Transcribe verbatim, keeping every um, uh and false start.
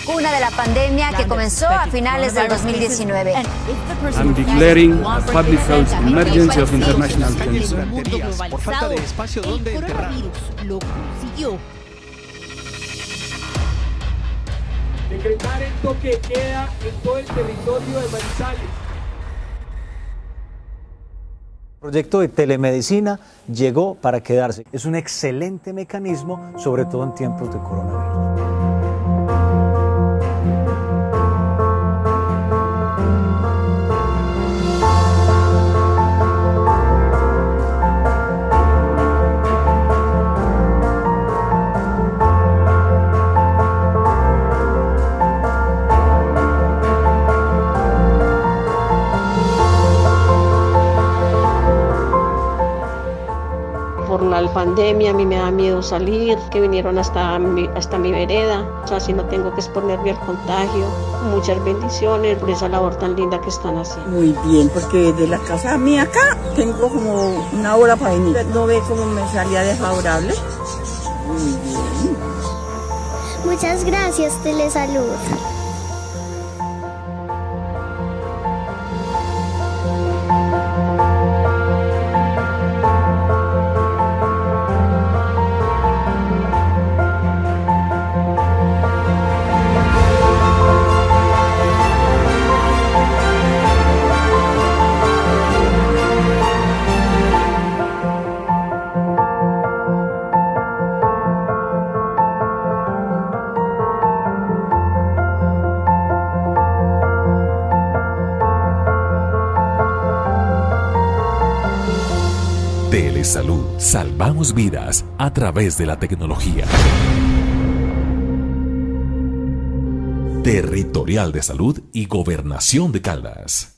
vacuna de la pandemia que comenzó a finales del dos mil diecinueve. I'm declaring a public health emergency of international concern. Por falta de espacio donde enterrar. Lo consiguió. Decretar el toque de queda en todo el territorio de Manizales. El proyecto de telemedicina llegó para quedarse. Es un excelente mecanismo, sobre todo en tiempos de coronavirus. Por la pandemia a mí me da miedo salir, que vinieron hasta mi, hasta mi vereda, o sea, si no tengo que exponerme al contagio. Muchas bendiciones por esa labor tan linda que están haciendo. Muy bien, porque desde la casa mía acá tengo como una hora para venir. ¿No ve cómo me salía desfavorable? Muy bien. Muchas gracias, Telesalud. Telesalud. Salvamos vidas a través de la tecnología. Territorial de Salud y Gobernación de Caldas.